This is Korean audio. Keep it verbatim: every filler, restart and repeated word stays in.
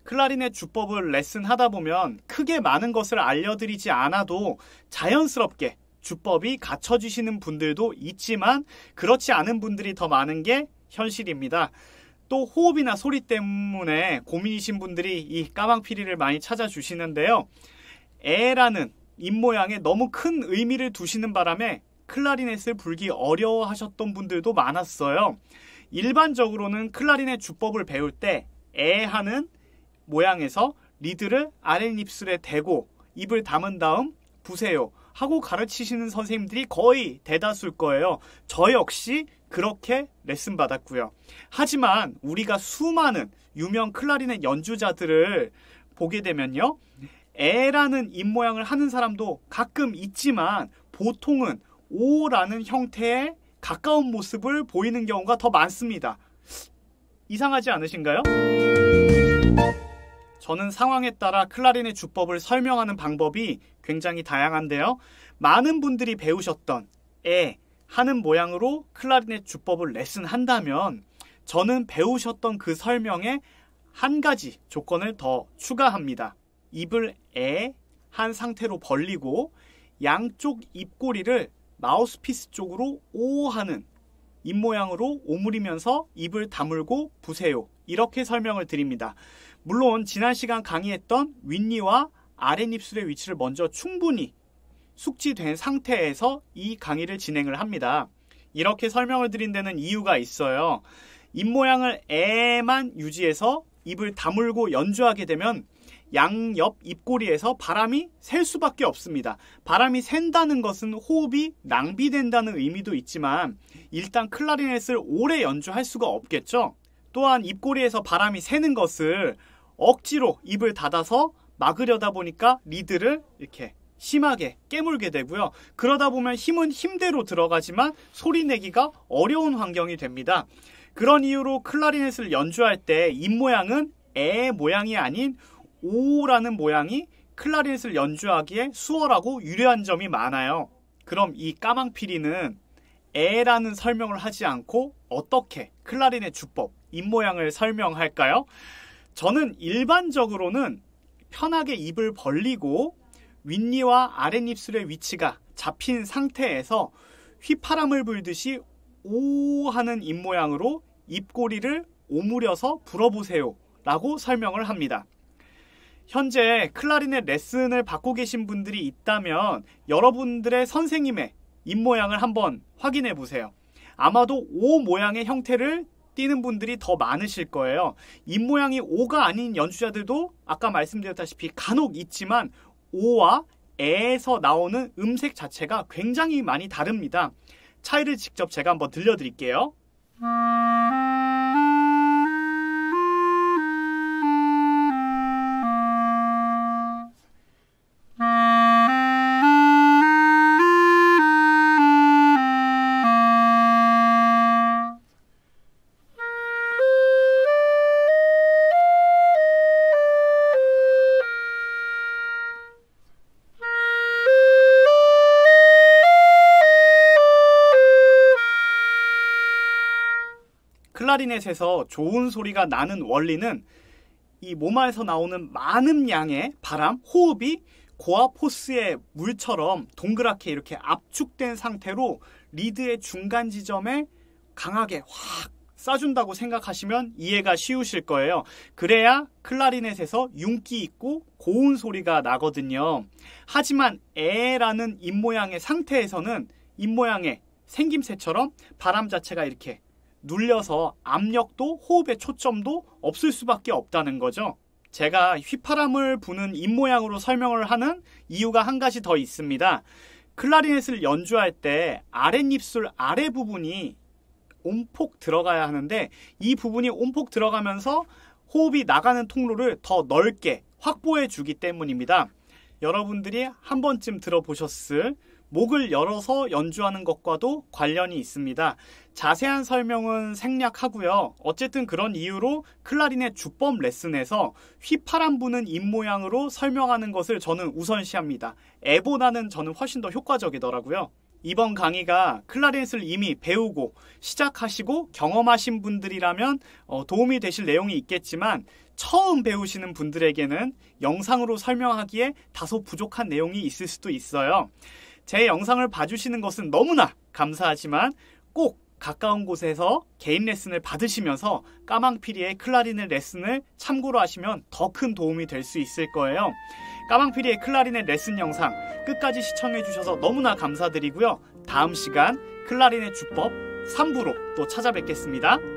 클라리넷 주법을 레슨하다 보면 크게 많은 것을 알려드리지 않아도 자연스럽게 주법이 갖춰지시는 분들도 있지만 그렇지 않은 분들이 더 많은 게 현실입니다. 또 호흡이나 소리 때문에 고민이신 분들이 이 까망피리를 많이 찾아주시는데요. 에라는 입모양에 너무 큰 의미를 두시는 바람에 클라리넷을 불기 어려워하셨던 분들도 많았어요. 일반적으로는 클라리넷 주법을 배울 때 에 하는 모양에서 리드를 아랫입술에 대고 입을 담은 다음 부세요 하고 가르치시는 선생님들이 거의 대다수일 거예요. 저 역시 그렇게 레슨 받았고요. 하지만 우리가 수많은 유명 클라리넷 연주자들을 보게 되면요. 에라는 입모양을 하는 사람도 가끔 있지만 보통은 오라는 형태에 가까운 모습을 보이는 경우가 더 많습니다. 이상하지 않으신가요? 저는 상황에 따라 클라리넷 주법을 설명하는 방법이 굉장히 다양한데요. 많은 분들이 배우셨던 에 하는 모양으로 클라리넷 주법을 레슨한다면 저는 배우셨던 그 설명에 한 가지 조건을 더 추가합니다. 입을 에 한 상태로 벌리고 양쪽 입꼬리를 마우스피스 쪽으로 오 하는 입모양으로 오므리면서 입을 다물고 부세요. 이렇게 설명을 드립니다. 물론 지난 시간 강의했던 윗니와 아랫입술의 위치를 먼저 충분히 숙지된 상태에서 이 강의를 진행을 합니다. 이렇게 설명을 드린 데는 이유가 있어요. 입모양을 에만 유지해서 입을 다물고 연주하게 되면 양옆 입꼬리에서 바람이 셀 수밖에 없습니다. 바람이 샌다는 것은 호흡이 낭비된다는 의미도 있지만 일단 클라리넷을 오래 연주할 수가 없겠죠. 또한 입꼬리에서 바람이 새는 것을 억지로 입을 닫아서 막으려다 보니까 리드를 이렇게 심하게 깨물게 되고요. 그러다 보면 힘은 힘대로 들어가지만 소리 내기가 어려운 환경이 됩니다. 그런 이유로 클라리넷을 연주할 때 입모양은 에 모양이 아닌 오라는 모양이 클라리넷을 연주하기에 수월하고 유리한 점이 많아요. 그럼 이 까망피리는 에라는 설명을 하지 않고 어떻게 클라리넷 주법, 입모양을 설명할까요? 저는 일반적으로는 편하게 입을 벌리고 윗니와 아랫입술의 위치가 잡힌 상태에서 휘파람을 불듯이 오 하는 입모양으로 입꼬리를 오므려서 불어보세요 라고 설명을 합니다. 현재 클라리넷 레슨을 받고 계신 분들이 있다면 여러분들의 선생님의 입모양을 한번 확인해 보세요. 아마도 오 모양의 형태를 띄는 분들이 더 많으실 거예요. 입모양이 오가 아닌 연주자들도 아까 말씀드렸다시피 간혹 있지만 오와 에에서 나오는 음색 자체가 굉장히 많이 다릅니다. 차이를 직접 제가 한번 들려드릴게요. 클라리넷에서 좋은 소리가 나는 원리는 이 몸 안에서 나오는 많은 양의 바람, 호흡이 고압 호스의 물처럼 동그랗게 이렇게 압축된 상태로 리드의 중간 지점에 강하게 확 쏴준다고 생각하시면 이해가 쉬우실 거예요. 그래야 클라리넷에서 윤기 있고 고운 소리가 나거든요. 하지만 에라는 입모양의 상태에서는 입모양의 생김새처럼 바람 자체가 이렇게 눌려서 압력도 호흡의 초점도 없을 수밖에 없다는 거죠. 제가 휘파람을 부는 입모양으로 설명을 하는 이유가 한 가지 더 있습니다. 클라리넷을 연주할 때 아랫입술 아래 부분이 온폭 들어가야 하는데 이 부분이 온폭 들어가면서 호흡이 나가는 통로를 더 넓게 확보해 주기 때문입니다. 여러분들이 한 번쯤 들어보셨을 목을 열어서 연주하는 것과도 관련이 있습니다. 자세한 설명은 생략하고요. 어쨌든 그런 이유로 클라리넷 주법 레슨에서 휘파람 부는 입모양으로 설명하는 것을 저는 우선시합니다. 에보다는 저는 훨씬 더 효과적이더라고요. 이번 강의가 클라리넷을 이미 배우고 시작하시고 경험하신 분들이라면 어, 도움이 되실 내용이 있겠지만 처음 배우시는 분들에게는 영상으로 설명하기에 다소 부족한 내용이 있을 수도 있어요. 제 영상을 봐주시는 것은 너무나 감사하지만 꼭 가까운 곳에서 개인 레슨을 받으시면서 까망피리의 클라리넷 레슨을 참고로 하시면 더 큰 도움이 될 수 있을 거예요. 까망피리의 클라리넷 레슨 영상 끝까지 시청해주셔서 너무나 감사드리고요. 다음 시간 클라리넷 주법 삼 부로 또 찾아뵙겠습니다.